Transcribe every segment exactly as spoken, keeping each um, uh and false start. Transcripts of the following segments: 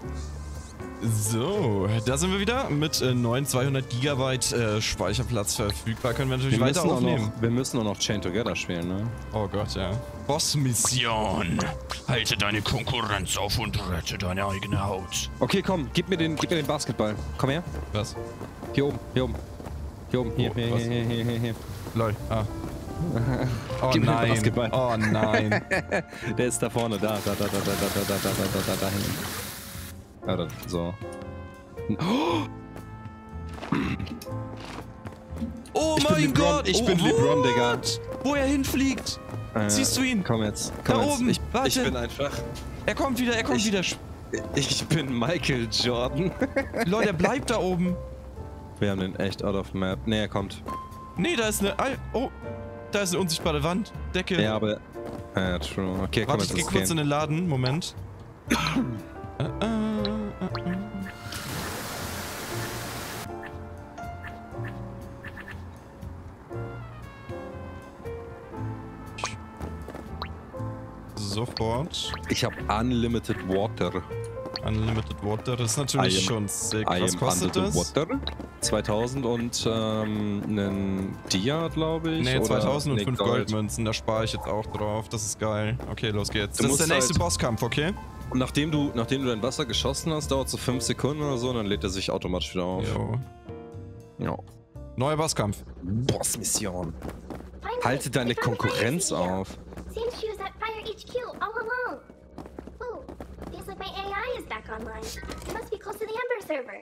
So, da sind wir wieder mit äh, neuen zweihundert Gigabyte äh, Speicherplatz verfügbar. Können wir natürlich wir weiter aufnehmen. Noch, wir müssen auch noch Chain Together spielen, ne? Oh Gott, ja. Bossmission. Halte deine Konkurrenz auf und rette deine eigene Haut. Okay, komm, gib mir den, gib mir den Basketball. Komm her. Was? Hier oben, hier oben. Hier oben, hier, Oh, hier, was? hier, hier, hier, hier. Lol, ah. Oh Gib mir den nein, Basketball. oh nein. Der ist da vorne, da, da, da, da, da, da, da, da, da, da, da hinten. Ah, da, so. Oh Ich bin mein LeBron, Gott! ich oh, bin LeBron, Digga. what? Wo er hinfliegt! Äh, Siehst du ihn? Komm jetzt, komm Da jetzt. oben, Ich, warte. ich bin einfach... Er kommt wieder, er kommt Ich- wieder. Ich bin Michael Jordan. Leute, er bleibt da oben. Wir haben den echt out of map. Ne, er kommt. Nee, da ist eine... Oh, da ist eine unsichtbare Wand. Decke. Ja, aber... Ja, true. Okay, komm Warte, jetzt, ich geh lass kurz in gehen. den Laden. Moment. äh, äh, äh, äh. Sofort. Ich habe Unlimited Water. Unlimited Water. Das ist natürlich I am- schon sick. I Was am kostet under the das? Water. zweitausend und ähm, einen Dia, glaube ich. Nee, oder- zweitausend und nee, fünf Gold. Goldmünzen. Da spare ich jetzt auch drauf. Das ist geil. Okay, los geht's. Du Das ist der musst nächste halt- Bosskampf, okay? Und nachdem du, nachdem du dein Wasser geschossen hast, dauert so fünf Sekunden oder so, dann lädt er sich automatisch wieder auf. Jo. Ja. Neuer Bosskampf. Bossmission. Finally, Halte deine we found the fire Konkurrenz C E O. auf. Seems she was at Fire H Q all along. Ooh, feels like my A I is back online. It must be close to the Ember server.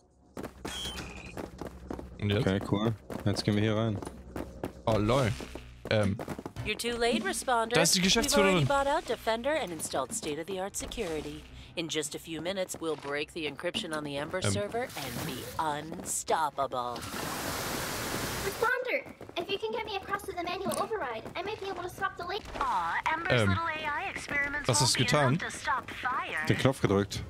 Und jetzt? Okay, cool. Jetzt gehen wir hier rein. Oh, lol. Ähm, You're too late, Responder. Da ist die We've Geschäftsführerin. already bought out Defender and installed state-of-the-art security. In just a few minutes, we'll break the encryption on the Ember Ähm. server and be unstoppable. Responder, if you can get me across to the manual override, I might be able to stop the lake. Aw, Ember's Ähm, little A I experiments was won't hast du be getan? enough to stop fire. Den Knopf gedrückt.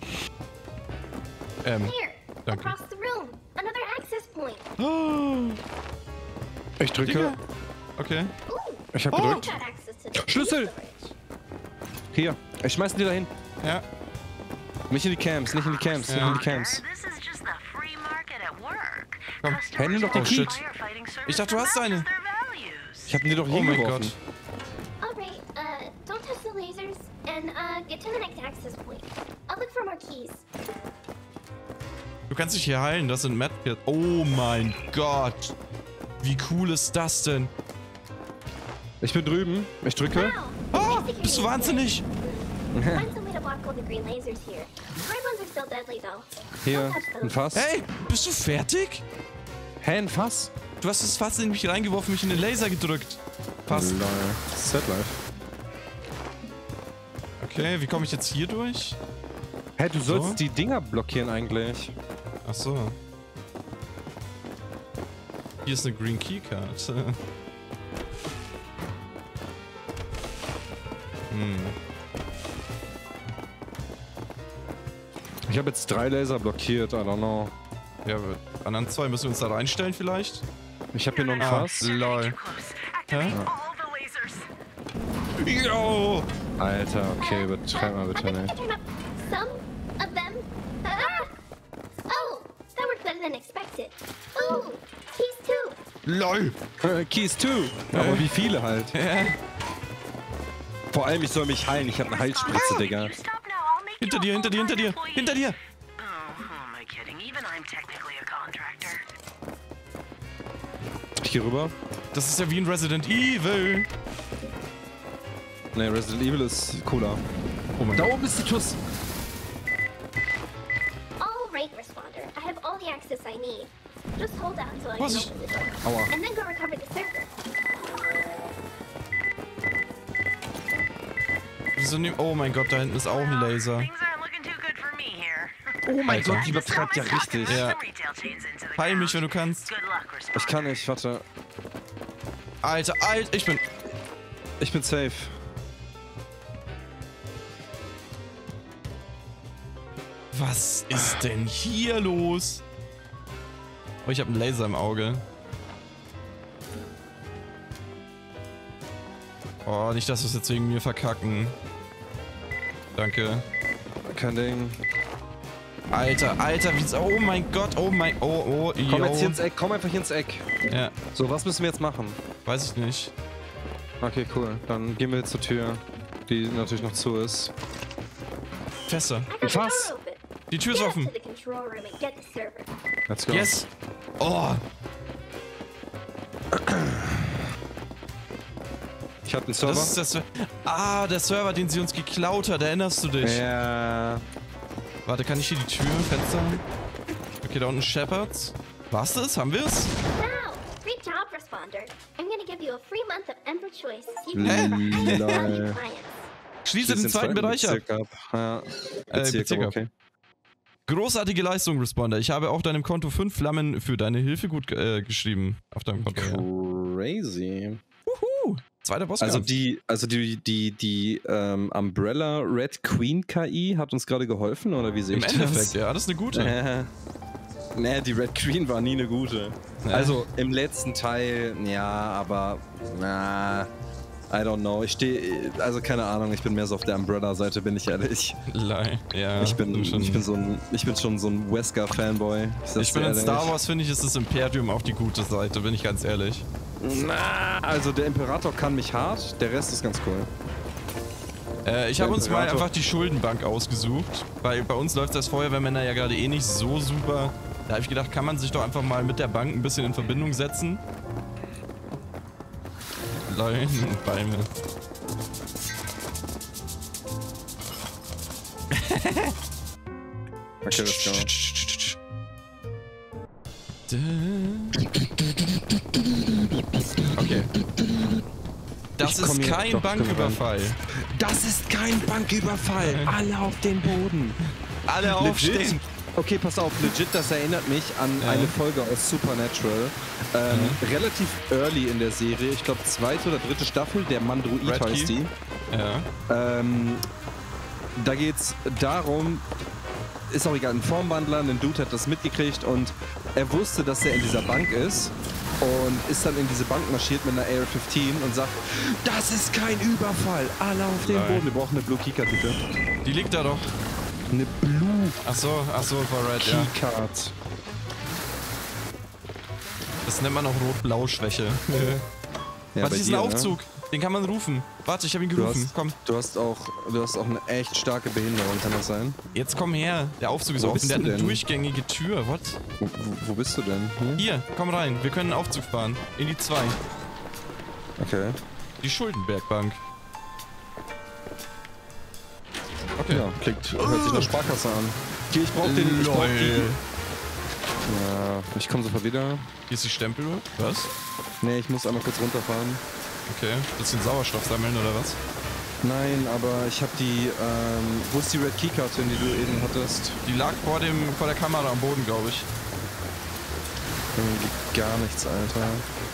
ähm. Here, Danke. across the room. Another access point. Oh, Ich drücke. Digga. Okay. Ooh, Ich hab Oh. gedrückt. got access to the Schlüssel! storage. Hier. Ich schmeiß den da hin. Ja. Nicht in die Cams, nicht in die Cams, nicht in die Cams. This is just the free market at work. Komm, Customers Henny doch den want Key. firefighting service Ich dachte, du that hast eine. matches their values. Ich hab den dir doch Oh mein hingeworfen. Gott. Alright, uh, don't touch the lasers and, uh, get to the next access point. I'll look for more keys. Du kannst dich hier heilen. Das sind Medkits. Oh mein Gott. Wie cool ist das denn? Ich bin drüben. Ich drücke. Wow! Oh, security bist du is wahnsinnig? good. Find some way to block all the green lasers here. Red ones are still deadly though. Hier, Don't touch ein those. Fass. Hey, bist du fertig? Hä, ein Fass? Du hast das Fass in mich reingeworfen, mich in den Laser gedrückt. Fast. Lol. Set life. Okay, wie komme ich jetzt hier durch? Hä, du sollst So? die Dinger blockieren eigentlich. Ach so. Hier ist eine Green Keycard. hm. Ich habe jetzt drei Laser blockiert, I don't know. Ja, aber anderen zwei müssen wir uns da reinstellen vielleicht? Ich habe hier noch ein Ah, Fass. lol. Too close. Activate Huh? all the lasers. Yo! Alter, okay, übertreib mal bitte I've been nicht. picking up some of them. Ah! Oh, that worked better than expected. Ooh, keys too. LOL! Äh, Keys two. Aber wie viele halt. Ja. Vor allem, ich soll mich heilen. Ich habe eine Heilspritze, Digga. You stop now, I'll make Hinter you a dir, hinter dir, hinter dir! full-time employee. Hinter dir! Oh, who am I kidding? Even I'm technically a contractor. Ich geh rüber. Das ist ja wie in Resident Evil. Ne, Resident Evil ist cooler. Oh mein Da Gott. oben ist die Tuss. All right, responder. I have all the access I need. Just hold out until I can Was? open the door. Aua. And then go recover the server. Wieso nehm- Oh mein Gott, da hinten ist auch ein Laser. Things aren't looking too good for me here. Oh mein Alter. Gott, die übertreibt ja richtig. Ja. Some retail chains into the Heil mich, wenn ground. du kannst. Good luck, responder. Ich kann nicht, warte. Alter, Alter, ich bin... Ich bin safe. Was ist denn hier los? Oh, ich habe einen Laser im Auge. Oh, nicht, dass wir es jetzt wegen mir verkacken. Danke. Kein Ding. Alter, Alter, wie... Oh mein Gott, oh mein... Oh, oh, Komm yo. jetzt hier ins Eck, komm einfach hier ins Eck. Ja, So, was müssen wir jetzt machen? weiß ich nicht. Okay, cool. Dann gehen wir jetzt zur Tür, die natürlich noch zu ist. Fester. I got the Was? door open. Die Tür ist Get up offen. to the control room and get the server. Let's go. Yes. Oh, Ich hab den Server. das ist der Server. Ah, der Server, den sie uns geklaut hat. Erinnerst du dich? Ja. Warte, kann ich hier die Tür, Fenster? Okay, da unten Shepherds. Was das? Haben wir es? Now, free job responder. I'm gonna give you a free month of Ember Choice. You Hä? can add Lol. value clients. Schließe den zweiten Bereich ab. Bezirk ab. Ja. Äh, Bezirk, Bezirk aber ab. okay. Großartige Leistung, Responder. Ich habe auch deinem Konto fünf Flammen für deine Hilfe gut äh, geschrieben. Auf deinem Konto. Ja. Crazy. Wuhu. Zweiter Boss. Also die, also die, die, die ähm, Umbrella Red Queen K I hat uns gerade geholfen, oder wie sehe Im ich Endeffekt, das? ja, das ist eine gute. Äh, nee, die Red Queen war nie eine gute. Nee. Also im letzten Teil, ja, aber na, I don't know. Ich stehe, also keine Ahnung, ich bin mehr so auf der Umbrella-Seite, bin ich ehrlich. Lei. Ja, Ich bin, du schon. ich bin so ein, ich bin schon so ein Wesker-Fanboy. Ich bin in Star Wars, finde ich, ist das Imperium auf die gute Seite, bin ich ganz ehrlich. Na, also der Imperator kann mich hart, der Rest ist ganz cool. Äh, ich Der habe uns mal Imperator. einfach die Schuldenbank ausgesucht, weil bei uns läuft das Feuerwehrmänner ja gerade eh nicht so super. Da habe ich gedacht, kann man sich doch einfach mal mit der Bank ein bisschen in Verbindung setzen. Lein und Beine. Okay, let's go. Okay. Das Ich komm ist hier kein doch Banküberfall. Das ist kein Banküberfall. Alle auf den Boden. Alle aufstehen. Okay, pass auf, legit, das erinnert mich an Ja. eine Folge aus Supernatural. Ähm, Relativ early in der Serie, ich glaube zweite oder dritte Staffel, der Mandroid Red heißt Key. die. Ja. Ähm, da geht's darum, ist auch egal, ein Formwandler, ein Dude hat das mitgekriegt und er wusste, dass er in dieser Bank ist und ist dann in diese Bank marschiert mit einer A R fünfzehn und sagt, das ist kein Überfall, alle auf den Nein. Boden. Wir brauchen eine Blue Keycard, bitte. Die liegt da doch. Eine Blue Ach so, ach so, war Red, ja. Keycard. Das nennt man auch Rot-Blau-Schwäche. Ja, Was bei ist ein dir, Aufzug? Den kann man rufen. Warte, ich habe ihn Du gerufen. hast, Komm, du hast auch, du hast auch eine echt starke Behinderung, kann das sein? jetzt komm her. Der Aufzug ist Wo offen. bist Der hat du eine denn? durchgängige Tür. What? Wo, wo, wo bist du denn? Hm? Hier, komm rein. Wir können einen Aufzug fahren. In die zwei. Okay. Die Schuldenbergbank. Okay. Ja, klingt, hört sich nach Sparkasse an. Hier, ich brauch den, ich brauch die. Ja, ich komme sofort wieder. Hier ist die Stempeluhr. Was? Nee, ich muss einmal kurz runterfahren. Okay. Bisschen Sauerstoff sammeln oder was? Nein, aber ich habe die, ähm, wo ist die Red Keycard hin, die du eben hattest? Die lag vor dem, vor der Kamera am Boden, glaube ich. Irgendwie gar nichts, Alter.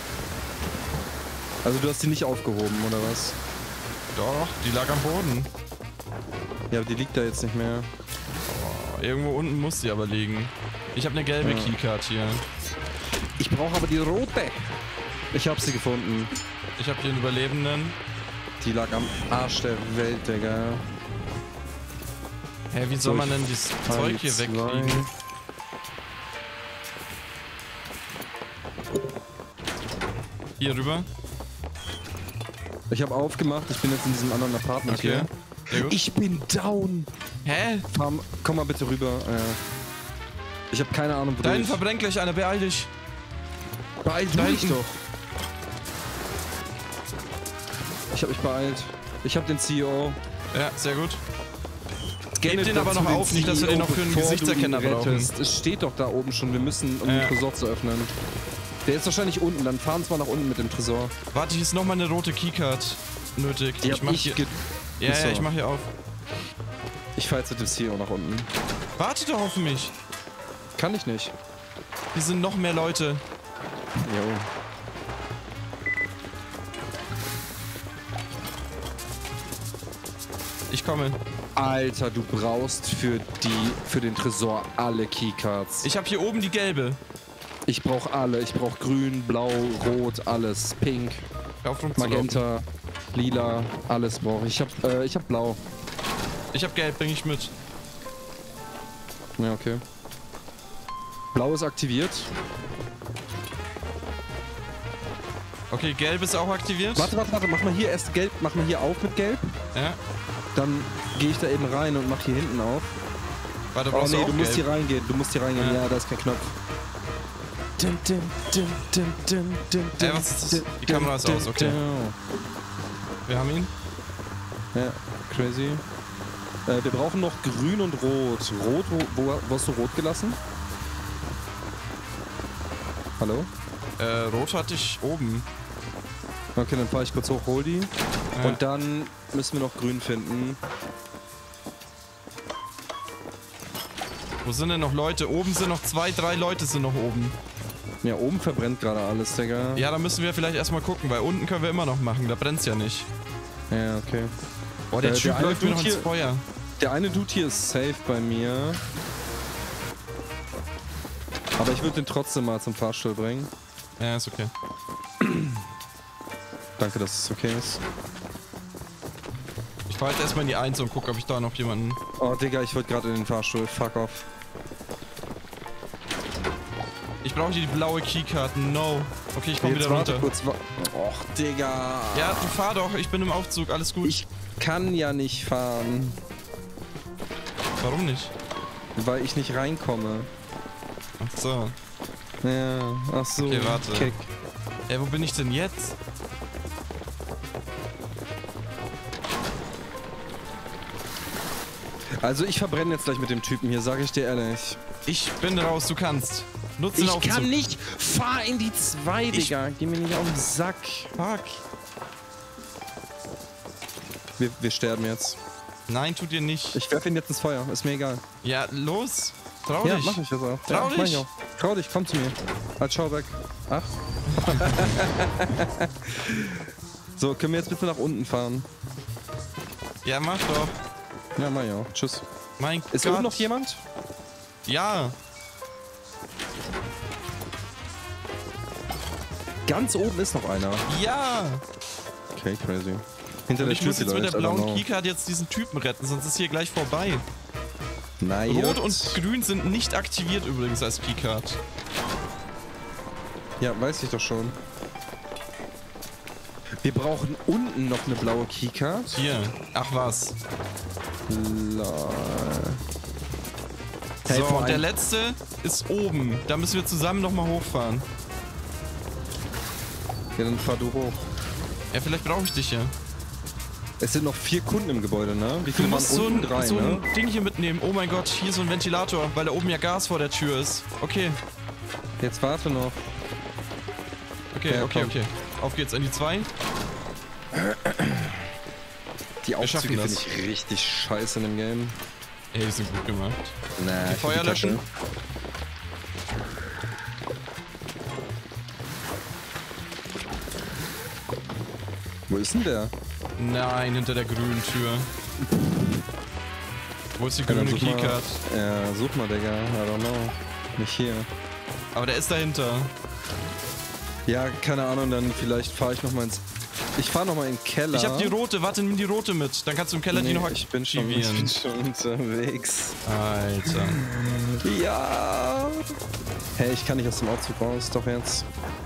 Also du hast die nicht aufgehoben, oder was? Doch, die lag am Boden. Ja, aber die liegt da jetzt nicht mehr. Oh, irgendwo unten muss sie aber liegen. Ich habe eine gelbe Ja. Keycard hier. Ich brauche aber die rote. Ich habe sie gefunden. Ich habe hier einen Überlebenden. Die lag am Arsch der Welt, Digga. Hä, wie soll So, man ich denn das fahr Zeug die hier zwei. wegkriegen? Hier rüber. Ich habe aufgemacht, ich bin jetzt in diesem anderen Apartment Okay. hier. Sehr gut. Ich bin down. Hä? Fahr, komm mal bitte rüber. Äh, ich habe keine Ahnung, wo Da du hinten verbrennt gleich einer, beeil dich. Beeil da du dich hinten. doch. Ich habe mich beeilt. Ich habe den C E O. Ja, sehr gut. Scanne Heb den aber dazu noch auf, nicht, dass wir den noch für einen bevor du Gesichtserkenner ihn brauchen. rettest. Es steht doch da oben schon, wir müssen, um Ja. den Tresor zu öffnen. Der ist wahrscheinlich unten, dann fahren wir nach unten mit dem Tresor. Warte, hier ist nochmal eine rote Keycard nötig. Die ich hab mach ich hier. ge Ja, Achso. ja, ich mach hier auf. Ich fahr jetzt mit dem C E O nach unten. Warte doch auf mich. Kann ich nicht. Hier sind noch mehr Leute. Jo. Ich komme. Alter, du brauchst für die, für den Tresor alle Keycards. Ich habe hier oben die gelbe. Ich brauche alle. Ich brauche grün, blau, rot, alles. Pink, Hör auf rumzulaufen. Magenta, lila, alles brauche ich. Ich hab, äh, ich hab blau. Ich hab gelb, bring ich mit. Ja, okay. Blau ist aktiviert. Okay, gelb ist auch aktiviert. Warte, warte, warte. Mach mal hier erst gelb. Mach mal hier auf mit gelb. Ja. Dann gehe ich da eben rein und mach hier hinten auf. Warte, Oh brauchst nee, du auch du musst gelb? hier reingehen. Du musst hier reingehen. Ja. Ja, da ist kein Knopf. Ey, was ist das? Die Kamera ist aus, okay. Wir haben ihn. Ja, crazy. Äh, wir brauchen noch grün und rot. Rot, wo, wo, wo hast du rot gelassen? Hallo? Äh, rot hatte ich oben. Okay, dann fahre ich kurz hoch, hol die. Ja. Und dann müssen wir noch grün finden. Wo sind denn noch Leute? Oben sind noch zwei, drei Leute sind noch oben. Ja, oben verbrennt gerade alles, Digga. Ja, da müssen wir vielleicht erstmal gucken, weil unten können wir immer noch machen. Da brennt's ja nicht. Ja, okay. Boah, der Äh, Typ der eine läuft mir noch Dude ins hier- Feuer. Der eine Dude hier ist safe bei mir. Aber ich würde den trotzdem mal zum Fahrstuhl bringen. Ja, ist okay. Danke, dass es okay ist. Ich fahr jetzt erstmal in die Eins und guck, ob ich da noch jemanden... Oh, Digga, ich wollte gerade in den Fahrstuhl. Fuck off. Ich brauche die blaue Keycard. No. Okay, ich komme Jetzt wieder warte runter. kurz. wa- Och, Digga. Ja, du fahr doch. Ich bin im Aufzug. Alles gut. Ich kann ja nicht fahren, Warum nicht? weil ich nicht reinkomme. Ach so. Ja, ach so. Okay, warte. Kick. Ey, wo bin ich denn jetzt? Also ich verbrenne jetzt gleich mit dem Typen hier, sage ich dir ehrlich. Ich bin raus. Du kannst. Nutze den Ich Aufzug. kann nicht. Fahr in die zwei, Ich- Digga. Geh mir nicht auf den Sack. Fuck. Wir, wir sterben jetzt. Nein, tut dir nicht. Ich werfe ihn jetzt ins Feuer. Ist mir egal. Ja, los. Trau Ja, dich. mach ich das auch. Trau ja, mach dich. ich auch. Trau dich, komm zu mir. Als Schauberg. Ach. So, können wir jetzt bitte nach unten fahren? Ja, mach doch. Ja, mach ich auch. Tschüss. Mein Ist Gott. oben noch jemand? Ja. Ganz oben ist noch einer. Ja. Okay, crazy. Hinter Und der ich Tür muss jetzt mit der vielleicht, I don't blauen know. Keycard jetzt diesen Typen retten, sonst ist hier gleich vorbei. Nein. Rot und grün sind nicht aktiviert übrigens als Keycard. Ja, weiß ich doch schon. Wir brauchen unten noch eine blaue Keycard. Hier. Ach was. Lol. Hey, So, vor und der allem- letzte ist oben. Da müssen wir zusammen nochmal hochfahren. Ja, dann fahr du hoch. Ja, vielleicht brauche ich dich ja. Es sind noch vier Kunden im Gebäude, ne? Wie Du viele musst waren so unten? ein, Drei, so ne? ein Ding hier mitnehmen. Oh mein Gott, hier so ein Ventilator, weil da oben ja Gas vor der Tür ist. Okay, Jetzt warte noch. okay, Ja, okay, komm. okay. Auf geht's in die zwei. Die schaffen Aufzüge finde das. ich richtig scheiße in dem Game. Ey, die sind gut gemacht. Na, Die ich Feuer find löschen. kacke. Wo ist denn der? Nein, hinter der grünen Tür. Wo ist die Ja, dann grüne such mal- Keycard? Ja, such mal, Digga. I don't know. Nicht hier. Aber der ist dahinter. Ja, keine Ahnung, dann vielleicht fahre ich noch mal ins... Ich fahre noch mal in den Keller. Ich hab die rote, warte, nimm die rote mit. Dann kannst du im Keller die Nee, noch ich bin schon, ich aktivieren. bin schon unterwegs. Alter. Ja. Hey, ich kann nicht aus dem Aufzug raus, doch jetzt.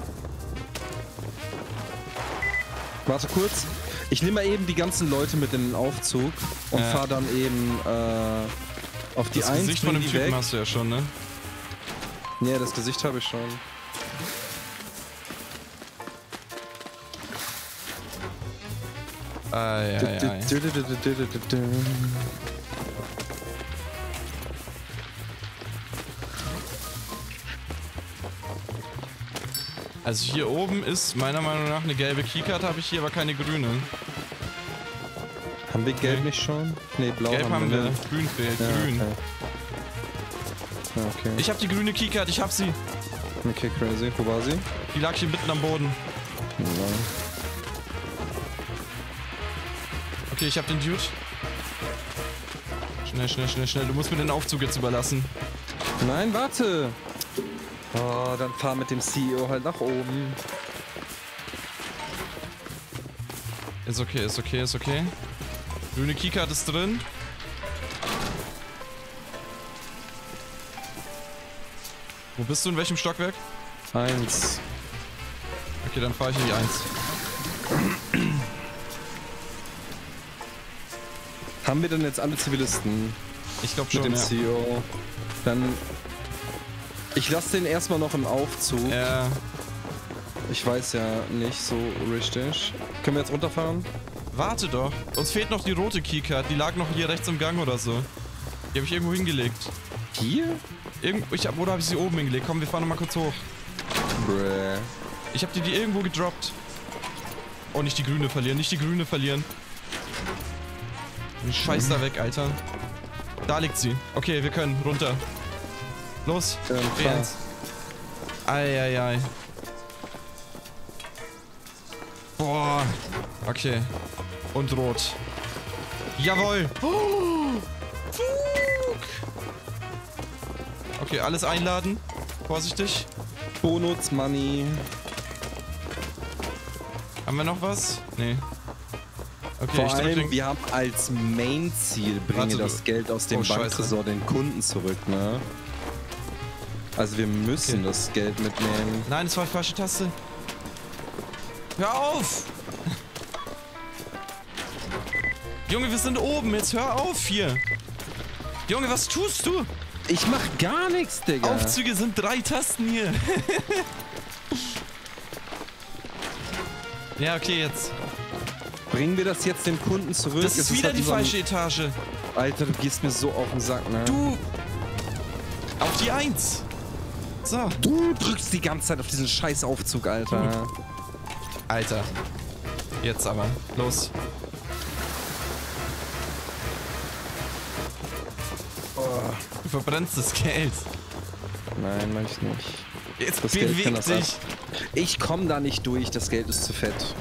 Warte kurz. Ich nehme mal eben die ganzen Leute mit in den Aufzug und Ja. fahre dann eben äh, auf die Das eins, Gesicht von bring dem die Typen weg. hast du ja schon, ne? Ja, das Gesicht habe ich schon. Ei, ei, ei. Also hier oben ist meiner Meinung nach eine gelbe Keycard, habe ich hier aber keine grüne. Haben wir gelb Okay. nicht schon? Ne, blau Gelb haben wir, ne? grün fehlt, Ja, grün. okay. Ja, okay. Ich habe die grüne Keycard, ich hab sie. Okay, crazy. Wo war sie? Die lag hier mitten am Boden. Ja. Okay, ich hab den Dude. Schnell, schnell, schnell, schnell. Du musst mir den Aufzug jetzt überlassen. Nein, warte! Oh, dann fahr mit dem C E O halt nach oben. Ist okay, ist okay, ist okay. Grüne Keycard ist drin. Wo bist du? In welchem Stockwerk? Eins. Okay, dann fahre ich in die eins. Haben wir denn jetzt alle Zivilisten? Ich glaube Mit schon, dem ja. C E O. Dann. Ich lasse den erstmal noch im Aufzug. Ja. Ich weiß ja nicht so richtig. Können wir jetzt runterfahren? Warte doch. Uns fehlt noch die rote Keycard. Die lag noch hier rechts im Gang oder so. Die habe ich irgendwo hingelegt. Hier? Irgendwo, ich hab, oder habe ich sie oben hingelegt? Komm, wir fahren nochmal kurz hoch. Bräh. Ich habe die, die irgendwo gedroppt. Oh, nicht die grüne verlieren. Nicht die grüne verlieren. Scheiß da weg, Alter. Da liegt sie. Okay, wir können. Runter. Los. Ähm, B eins. Eieiei. Boah. Okay. Und rot. Jawohl. Oh. Fuck. Okay, alles einladen. Vorsichtig. Bonus Money. Haben wir noch was? Nee. Okay, Vor ich drück allem, den... wir haben als Main-Ziel, bringe Warte, das du- Geld aus dem Oh, Scheiße. Banktresor den Kunden zurück, ne? Also wir müssen Okay. das Geld mitnehmen. Nein, das war die falsche Taste. Hör auf! Junge, wir sind oben. Jetzt hör auf hier. Junge, was tust du? Ich mach gar nichts, Digga. Aufzüge sind drei Tasten hier. Ja, okay, jetzt. Bringen wir das jetzt dem Kunden zurück? Das ist Es wieder halt die über- falsche Etage. Alter, du gehst mir so auf den Sack, ne? Du! Auf die Eins. So. Du drückst die ganze Zeit auf diesen scheiß Aufzug, Alter. Alter. Jetzt aber. Los. Du verbrennst das Geld. Nein, mach ich nicht. Jetzt Das Geld kann beweg das dich. Ich komm da nicht durch, das Geld ist zu fett.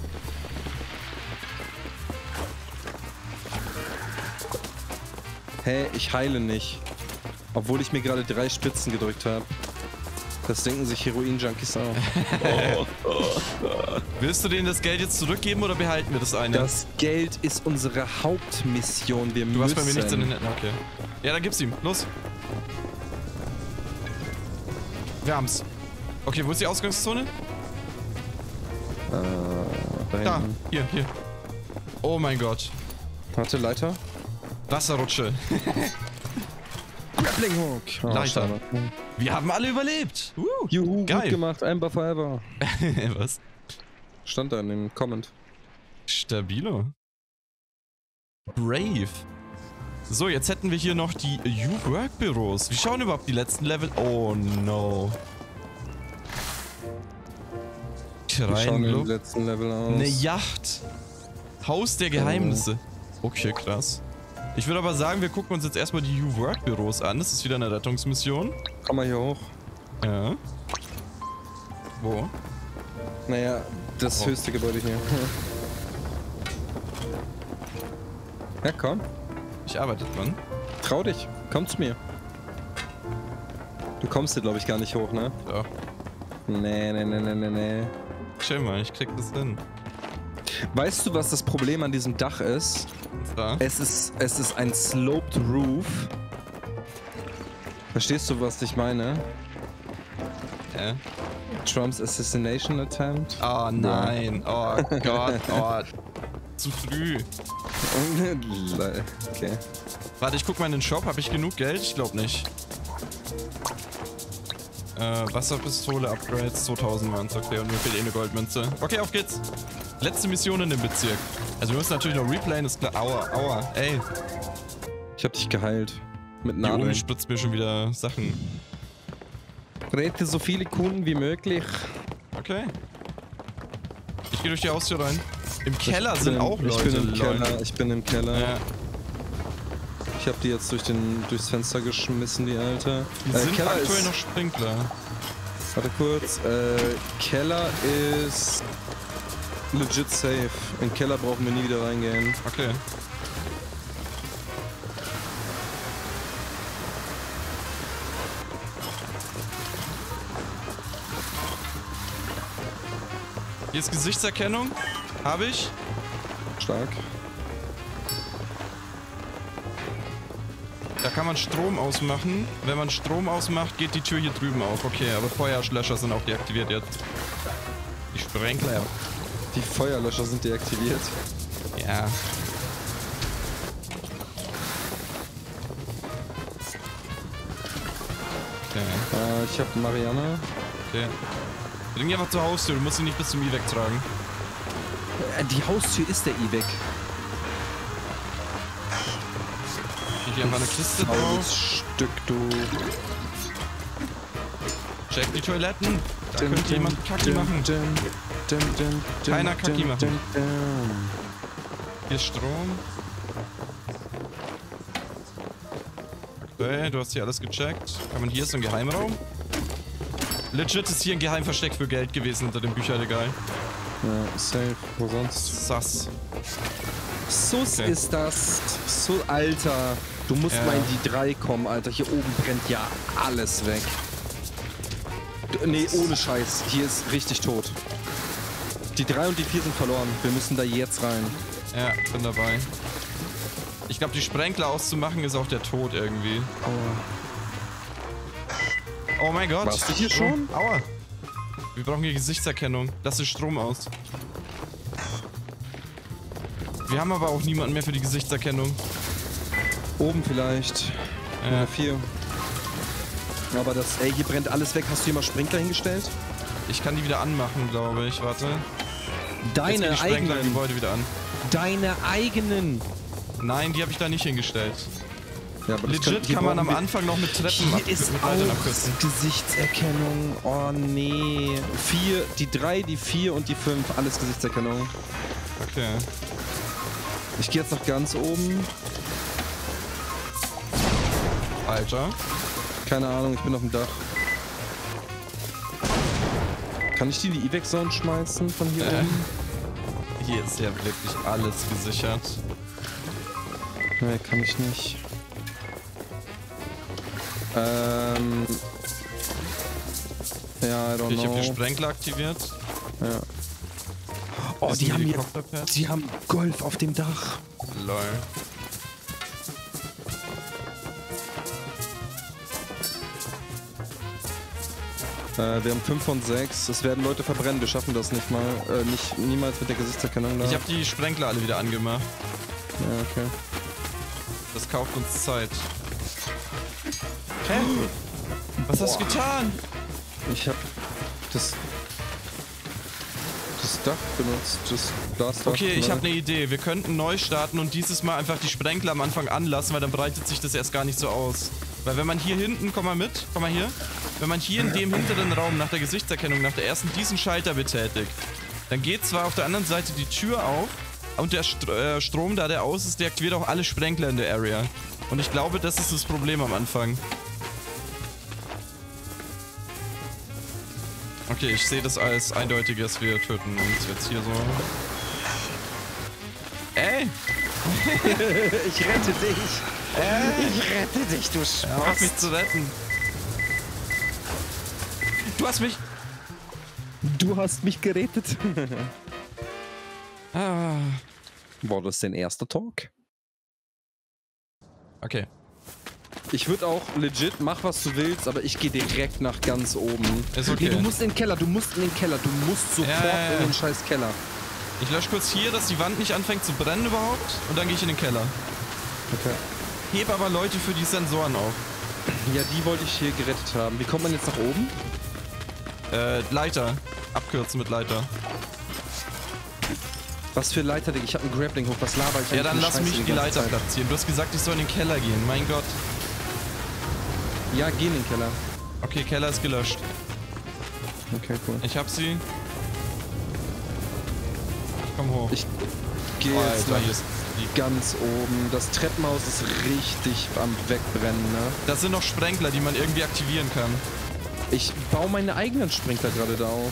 Hä, ich heile nicht. Obwohl ich mir gerade drei Spitzen gedrückt habe. Das denken sich Heroin-Junkies auch. Willst du denen das Geld jetzt zurückgeben oder behalten wir das eine? Das Geld ist unsere Hauptmission. Wir du müssen... hast bei mir nichts in den Händen. Okay. Ja, dann gib's ihm. Los. Wir haben's. Okay, wo ist die Ausgangszone? Da Da. hinten. Hier, hier. Oh mein Gott. Warte, Leiter. Wasserrutsche. Grappling Hook. Oh, Leiter. schade. Wir haben alle überlebt. Uh, Juhu, Geil. gut gemacht. Amber Forever. Was? Stand da in dem Comment. Stabilo. Brave. So, jetzt hätten wir hier noch die U-Work-Büros. Wie schauen überhaupt die letzten Level? Oh no. Wir schauen Schreien, im Club. letzten Level aus. Eine Yacht. Haus der Geheimnisse. Okay, krass. Ich würde aber sagen, wir gucken uns jetzt erstmal die U-Work-Büros an. Das ist wieder eine Rettungsmission. Komm mal hier hoch. Ja. Wo? Naja, das Oh. höchste Gebäude hier. Ja, komm. Ich arbeite dran. Trau dich. Komm zu mir. Du kommst hier, glaube ich, gar nicht hoch, ne? Ja. Nee, nee, nee, nee, nee, nee. Chill mal, ich krieg das hin. Weißt du, was das Problem an diesem Dach ist? Da. Es ist, es ist ein sloped roof. Verstehst du, was ich meine? Hä? Trumps Assassination Attempt? Oh nein. Oh Gott. Oh. Zu früh. Okay. Warte, ich guck mal in den Shop. Habe ich genug Geld? Ich glaube nicht. Äh, Wasserpistole, Upgrades, zweitausend waren's. Okay, und mir fehlt eh eine Goldmünze. Okay, auf geht's. Letzte Mission in dem Bezirk. Also wir müssen natürlich noch replayen, ist klar. Aua, aua. Ey, Ich hab dich geheilt. Mit die Omi Nadeln. spritzt mir schon wieder Sachen. Rette so viele Kunden wie möglich. Okay. Ich gehe durch die Haustür rein. Im Keller Ich sind bin- auch Leute. Ich bin im Leute. Keller. Ich bin im Keller. Ja, Ich hab die jetzt durch den, durchs Fenster geschmissen, die Alte. die Äh, sind Keller aktuell ist, noch Sprinkler. Warte kurz. Äh, Keller ist legit safe. Im Keller brauchen wir nie wieder reingehen. Okay. Hier ist Gesichtserkennung. Habe ich. Stark. Da kann man Strom ausmachen. Wenn man Strom ausmacht, geht die Tür hier drüben auf. Okay, aber Feuerlöscher sind auch deaktiviert jetzt. Die Sprenkler. Die Feuerlöscher sind deaktiviert. Ja. Okay. Äh, ich hab Marianne. Okay. Bring die einfach zur Haustür, du musst sie nicht bis zum E-Weg tragen. Äh, die Haustür ist der E-Weg. Ich hier einfach eine Kiste drauf. Faules Stück, du. Check die Toiletten. Da Dun, könnte dun, jemand Kacki dun, machen. dun, dun, dun, dun, Keiner Kacki dun, machen. dun, dun. Hier ist Strom. Okay, du hast hier alles gecheckt. Kann man hier ist so ein Geheimraum? Legit ist hier ein Geheimversteck für Geld gewesen hinter dem Bücherregal. Ja, safe. Wo sonst? Sass. Sus Okay. ist das. So, Alter. Du musst Ja. mal in die drei kommen, Alter. Hier oben brennt ja alles weg. D- Nee, ohne Scheiß. Hier ist richtig tot. Die drei und die vier sind verloren. Wir müssen da jetzt rein. Ja, bin dabei. Ich glaube, die Sprenkler auszumachen ist auch der Tod irgendwie. Oh mein Gott. Warst du hier Strom. Aua. Wir brauchen hier Gesichtserkennung. Lass den Strom aus. Wir haben aber auch niemanden mehr für die Gesichtserkennung. Oben vielleicht. Ja. Oder vier. Aber das, ey, hier brennt alles weg. Hast du hier mal Sprinkler hingestellt? Ich kann die wieder anmachen, glaube ich. Warte. Jetzt Deine gehen die Sprenkler im eigenen. Gebäude wieder an. Deine eigenen. Nein, die habe ich da nicht hingestellt. Ja, aber das Legit hier kann man am brauchen wir- Anfang noch mit Treppen ab Hier ist mit Leitern auch abkürzen. Gesichtserkennung. Oh nee. Vier, die drei, die vier und die fünf. Alles Gesichtserkennung. Okay. Ich gehe jetzt noch ganz oben. Alter. Keine Ahnung, ich bin auf dem Dach. Kann ich die in die E-Weg-Zone schmeißen von hier Äh. oben? Hier ist ja wirklich alles gesichert. Nee, kann ich nicht. Ähm. Ja, I don't Okay, ich habe know. hier Sprenkler aktiviert. Ja. Oh, Ist die ein haben hier. Helikopterpad? Die haben Golf auf dem Dach. Lol. Äh, wir haben fünf von sechs. Es werden Leute verbrennen. Wir schaffen das nicht mal. Äh, nicht, niemals mit der Gesichtserkennung da. Ich habe die Sprenkler alle wieder angemacht. Ja, okay. Das kauft uns Zeit. Hä? Was hast du getan? Ich habe das. Das Dach benutzt. Das Glasdach. Okay, ich ne? habe eine Idee. Wir könnten neu starten und dieses Mal einfach die Sprenkler am Anfang anlassen, weil dann breitet sich das erst gar nicht so aus. Weil wenn man hier hinten, komm mal mit, komm mal hier. Wenn man hier in dem hinteren Raum nach der Gesichtserkennung, nach der ersten diesen Schalter betätigt, dann geht zwar auf der anderen Seite die Tür auf und der St äh, Strom, da der aus ist, deaktiviert auch alle Sprenkler in der Area. Und ich glaube, das ist das Problem am Anfang. Okay, ich sehe das als eindeutiges, wir töten uns jetzt hier so. Ey! Ich rette dich. Ich rette dich, du Hör auf mich Spaß. zu retten. Du hast mich... Du hast mich gerettet. Ah. War das dein erster Talk? Okay. Ich würde auch legit, mach was du willst, aber ich gehe direkt nach ganz oben. Ist okay. Nee, du musst in den Keller, du musst in den Keller, du musst sofort Ja, ja, ja. in den scheiß Keller. Ich lösche kurz hier, dass die Wand nicht anfängt zu brennen überhaupt. Und dann gehe ich in den Keller. Okay. Heb aber Leute für die Sensoren auf. Ja, die wollte ich hier gerettet haben. Wie kommt man jetzt nach oben? Äh, Leiter. Abkürzen mit Leiter. Was für Leiter, Digga? Ich hab einen Grappling hoch. Was laber ich Ja, eigentlich dann für lass Scheiße mich die ganze Leiter Zeit? platzieren. Du hast gesagt, ich soll in den Keller gehen. Mein Gott. Ja, geh in den Keller. Okay, Keller ist gelöscht. Okay, cool. Ich hab sie. Ich komm hoch. Ich gehe jetzt Alter, nach hier ist die... ganz oben. Das Treppenhaus ist richtig am Wegbrennen, ne? Das sind noch Sprenkler, die man irgendwie aktivieren kann. Ich baue meine eigenen Sprinkler gerade da auf.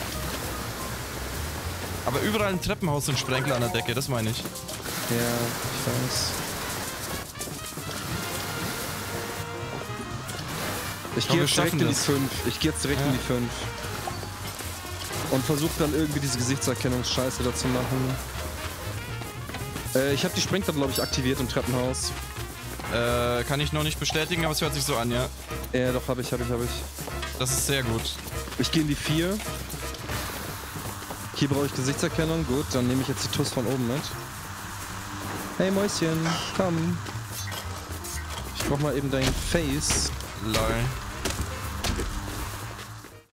Aber überall im Treppenhaus sind Sprenkler an der Decke, das meine ich. Ja, ich weiß. Ich Komm, gehe wir jetzt direkt schaffen in die das. fünf. Ich gehe jetzt direkt Ja. in die fünf. Und versuche dann irgendwie diese Gesichtserkennungsscheiße da zu machen. Äh, ich habe die Sprinkler, glaube ich, aktiviert im Treppenhaus. Äh, kann ich noch nicht bestätigen, aber es hört sich so an, ja. Ja, doch, hab ich, hab ich, hab ich. Das ist sehr gut. Ich gehe in die vier. Hier brauche ich Gesichtserkennung. Gut, dann nehme ich jetzt die Tuss von oben mit. Hey Mäuschen, komm. Ich brauch mal eben dein Face. Lol.